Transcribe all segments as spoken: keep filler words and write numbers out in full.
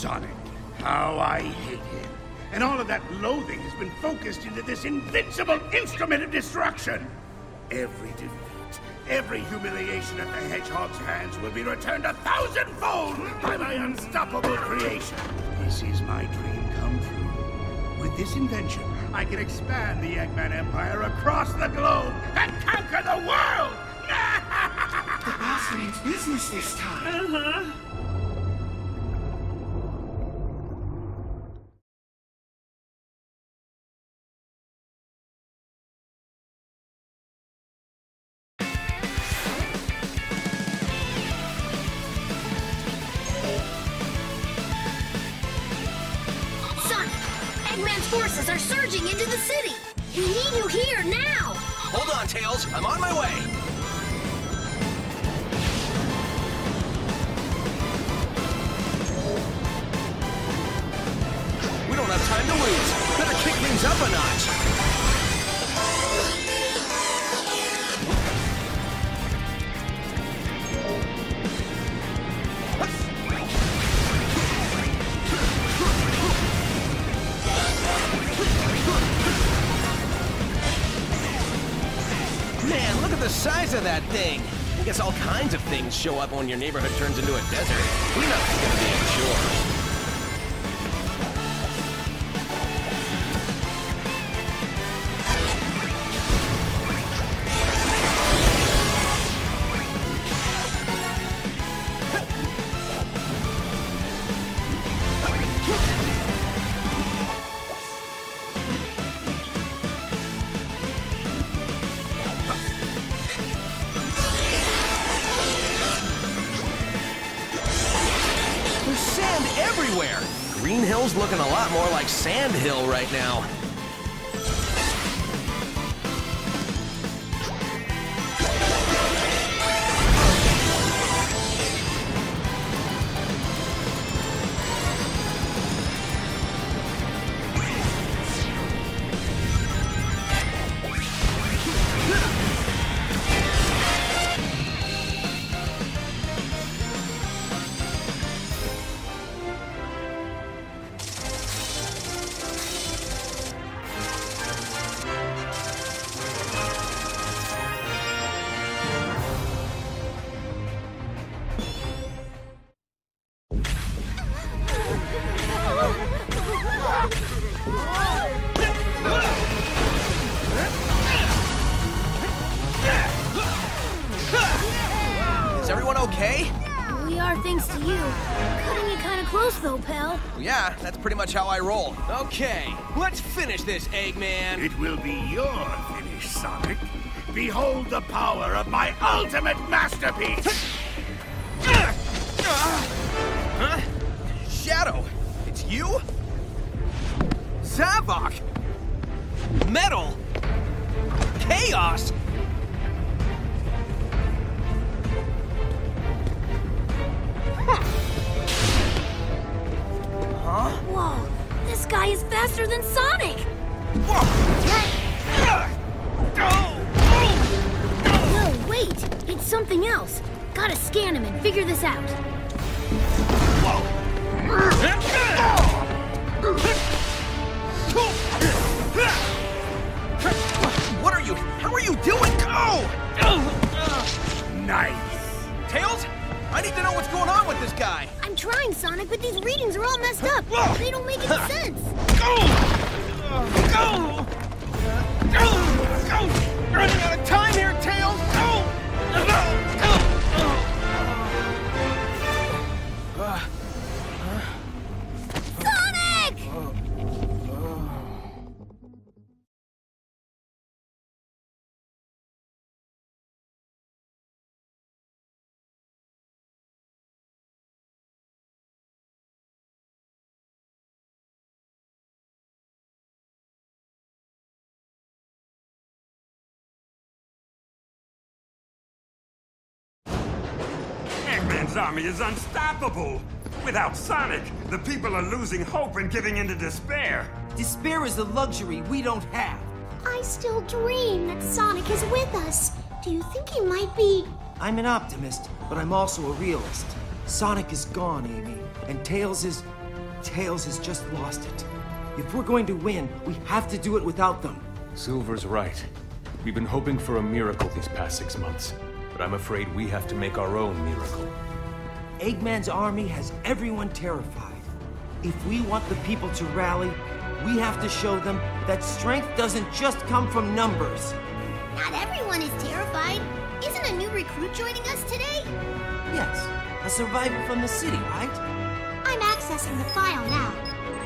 Sonic. How I hate him. And all of that loathing has been focused into this invincible instrument of destruction. Every defeat, every humiliation at the Hedgehog's hands will be returned a thousandfold by my unstoppable creation. This is my dream come true. With this invention, I can expand the Eggman Empire across the globe and conquer the world! The boss means business this time. Uh-huh. Eggman's forces are surging into the city! We need you here, now! Hold on, Tails. I'm on my way. We don't have time to lose. Better kick things up a notch. Man, look at the size of that thing! I guess all kinds of things show up when your neighborhood turns into a desert. Cleanup's gonna be a chore. Everywhere! Green Hill's looking a lot more like Sand Hill right now. Is everyone okay? We are, thanks to you. Cutting it kind of close, though, pal. Yeah, that's pretty much how I roll. Okay, let's finish this, Eggman. It will be your finish, Sonic. Behold the power of my ultimate masterpiece! Huh? Shadow, it's you? Zavok! Metal! Chaos! Huh? Whoa, this guy is faster than Sonic! Whoa! No, wait! It's something else. Gotta scan him and figure this out. What are you? How are you doing? Go! Nice! Tails? I need to know what's going on with this guy. I'm trying, Sonic, but these readings are all messed up. They don't make any sense. Go! Go! Go! Go! Running out of time here, Tails! Go! Go! Go! Sonic! Eggman's army is unstoppable! Without Sonic, the people are losing hope and giving into despair. Despair is a luxury we don't have. I still dream that Sonic is with us. Do you think he might be... I'm an optimist, but I'm also a realist. Sonic is gone, Amy, and Tails is... Tails has just lost it. If we're going to win, we have to do it without them. Silver's right. We've been hoping for a miracle these past six months, but I'm afraid we have to make our own miracle. Eggman's army has everyone terrified. If we want the people to rally, we have to show them that strength doesn't just come from numbers. Not everyone is terrified. Isn't a new recruit joining us today? Yes, a survivor from the city, right? I'm accessing the file now.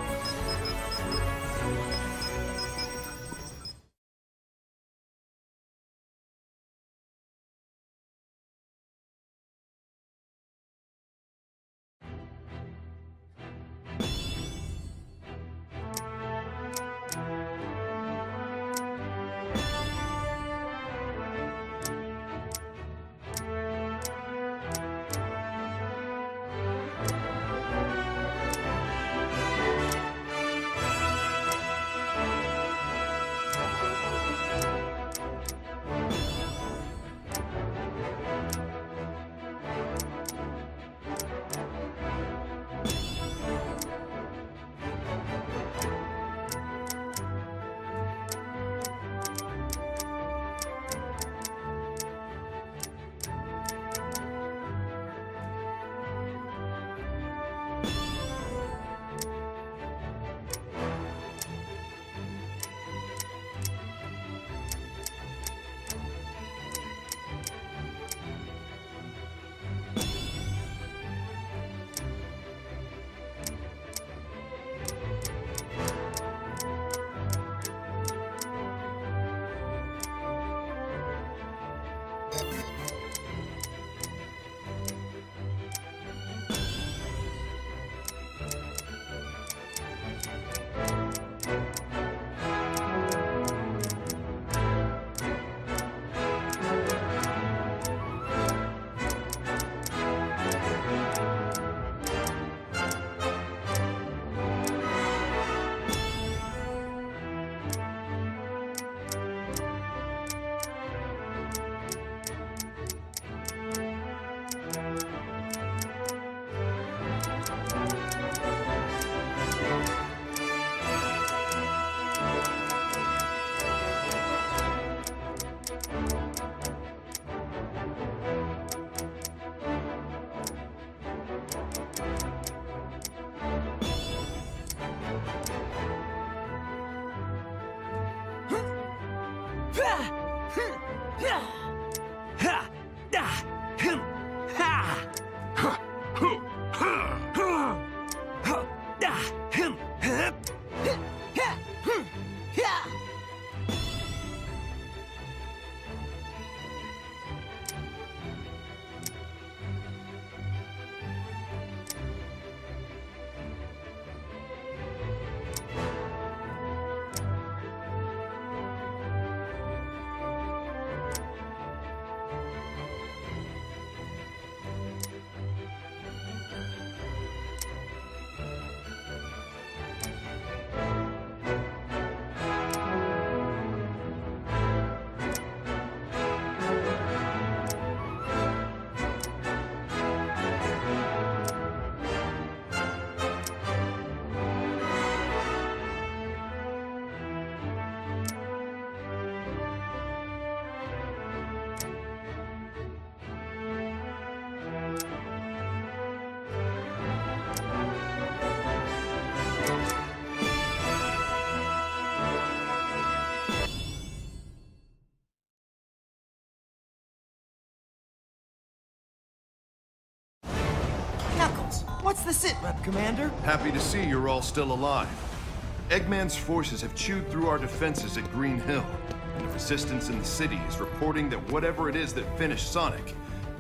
What's the sit rep, Commander? Happy to see you're all still alive. Eggman's forces have chewed through our defenses at Green Hill, and the resistance in the city is reporting that whatever it is that finished Sonic...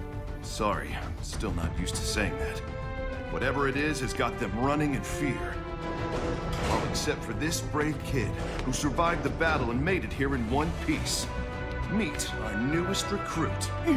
Sorry, I'm still not used to saying that. Whatever it is has got them running in fear. All except for this brave kid who survived the battle and made it here in one piece. Meet our newest recruit.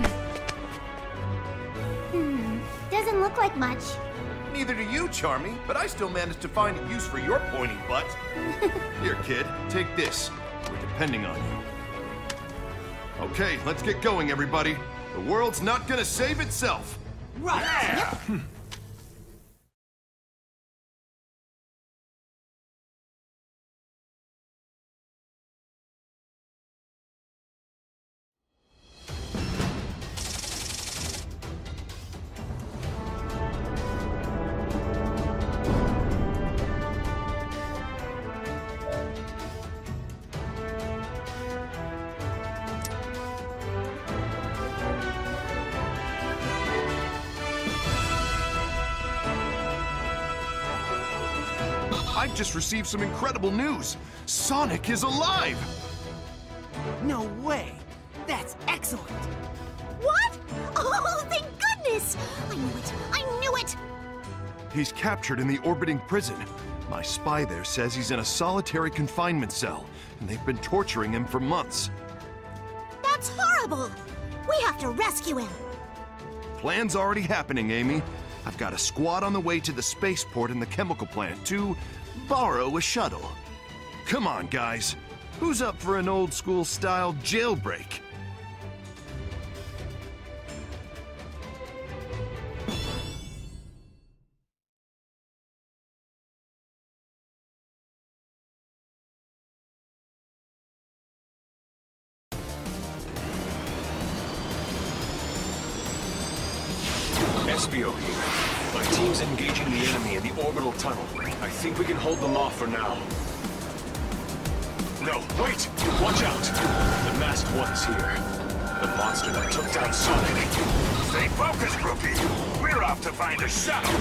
Hmm, doesn't look like much. Neither do you, Charmy, but I still managed to find a use for your pointy butt. Here, kid, take this. We're depending on you. Okay, let's get going, everybody. The world's not gonna save itself. Right! Yeah! I've just received some incredible news. Sonic is alive! No way! That's excellent! What? Oh, thank goodness! I knew it! I knew it! He's captured in the orbiting prison. My spy there says he's in a solitary confinement cell, and they've been torturing him for months. That's horrible! We have to rescue him! Plan's already happening, Amy. I've got a squad on the way to the spaceport and the chemical plant to borrow a shuttle. Come on, guys. Who's up for an old-school style jailbreak? S B O here. My team's engaging the enemy in the orbital tunnel. I think we can hold them off for now. No, wait! Watch out! The masked one's here. The monster that took down Sonic. Stay focused, rookie! We're off to find a shuttle!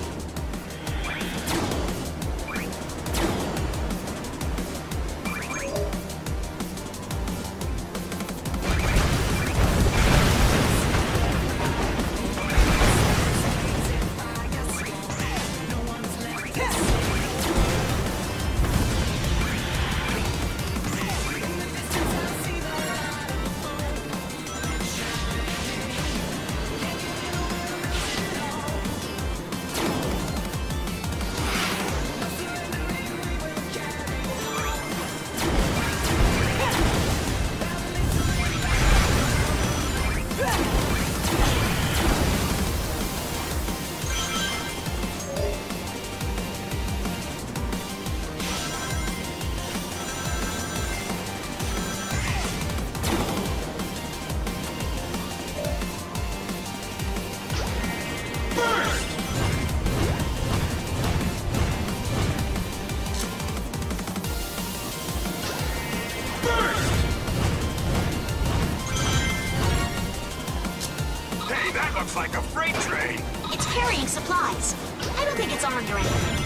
Looks like a freight train. It's carrying supplies. I don't think it's armed or anything.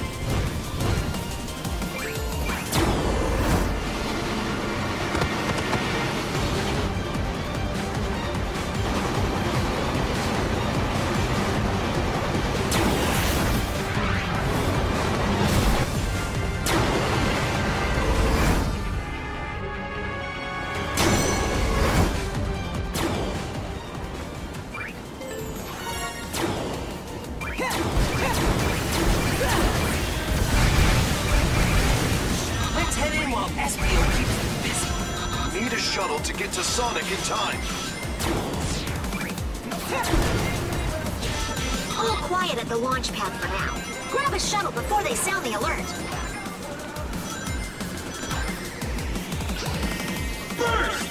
Need a shuttle to get to Sonic in time. All quiet at the launch pad for now. Grab a shuttle before they sound the alert. Burst!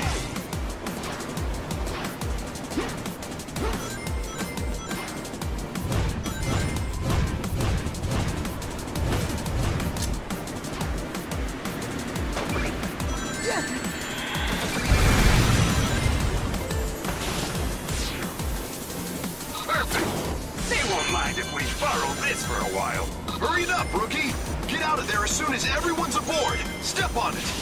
If we borrow this for a while. Hurry it up, rookie! Get out of there as soon as everyone's aboard! Step on it!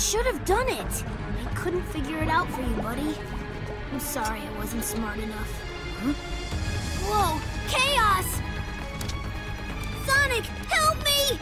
should have done it. I couldn't figure it out for you, buddy. I'm sorry I wasn't smart enough. Huh? Whoa! Chaos! Sonic, help me!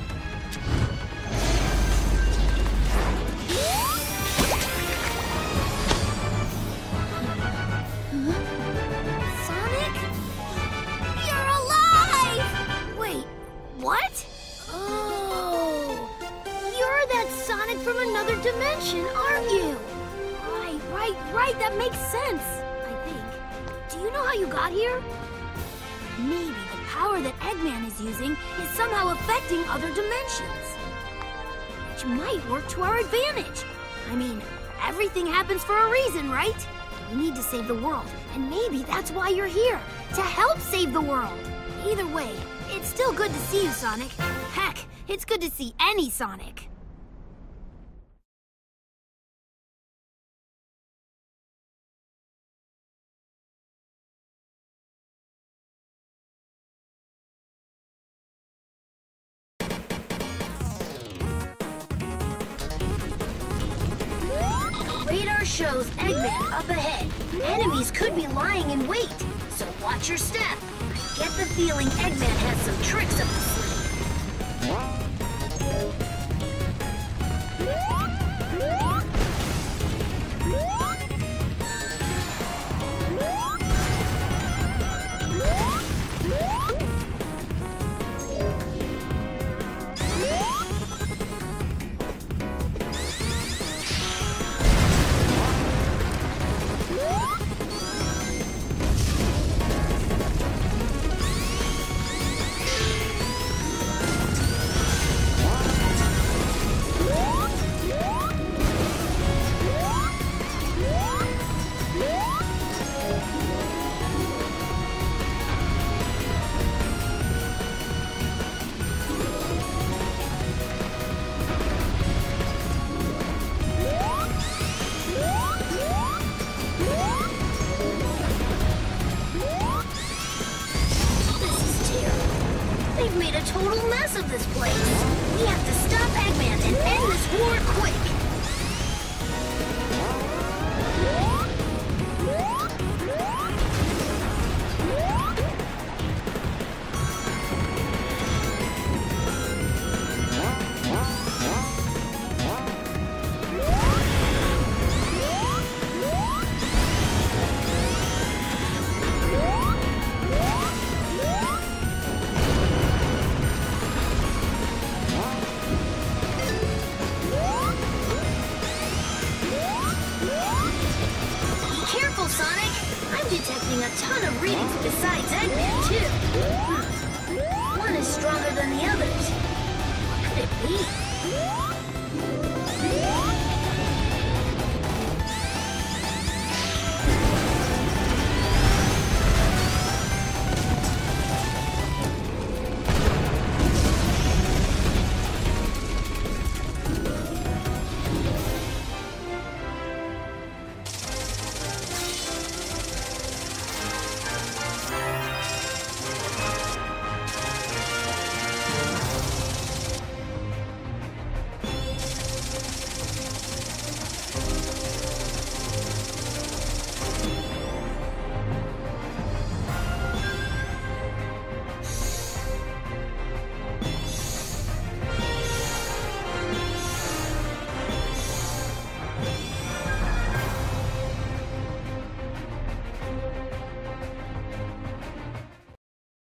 Sonic? You're alive! Wait, what? Oh, you're that Sonic from another dimension, aren't you? Right, right, right, that makes sense, I think. Do you know how you got here? Maybe the power that Eggman is using is somehow affecting other dimensions. Which might work to our advantage. I mean, everything happens for a reason, right? We need to save the world, and maybe that's why you're here, to help save the world. Either way, it's still good to see you, Sonic. Heck, it's good to see any Sonic. Radar shows Eggman up ahead. Enemies could be lying in wait, so watch your step. I get the feeling Eggman has some tricks up his sleeve. They've made a total mess of this place. We have to stop Eggman and end this war quick. Detecting a ton of readings besides Eggman, too. Hmm. One is stronger than the others. What could it be?